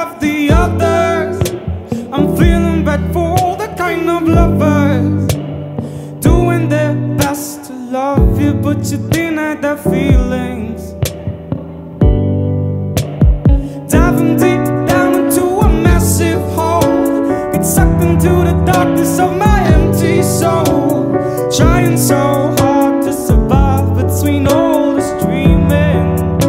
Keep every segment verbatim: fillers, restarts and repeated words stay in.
of the others. I'm feeling bad for all the kind of lovers doing their best to love you, but you deny their feelings. Diving deep down into a massive hole, get sucked into the darkness of my empty soul, trying so hard to survive between all this dreaming.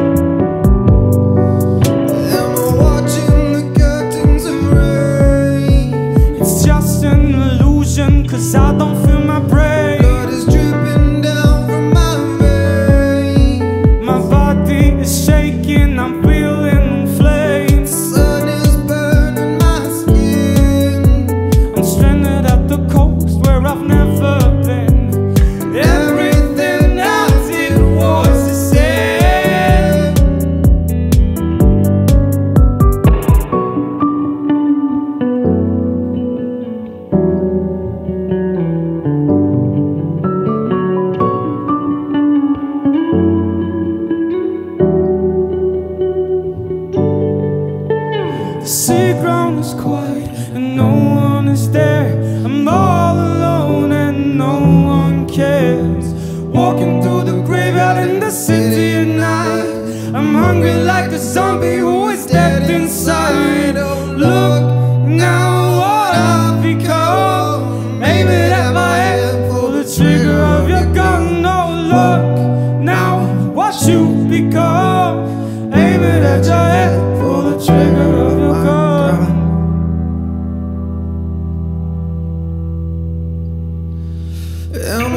Am I watching the curtains of rain? It's just an illusion, cause I don't feel my brain. Blood is dripping down from my veins. My body is shaking, I'm feeling flames. Sun is burning my skin. I'm stranded at the coast where I've never been. Everything I did was the same. The sea ground is quiet and no one is there. I'm all alone and no one cares. Walking through the graveyard in the city at night. I'm hungry like a zombie who is dead inside. Oh, look now what I've become. Aim it at my head, pull the trigger of your gun. Oh, look now what you've become. Aim it at your head, pull the trigger of your gun. Am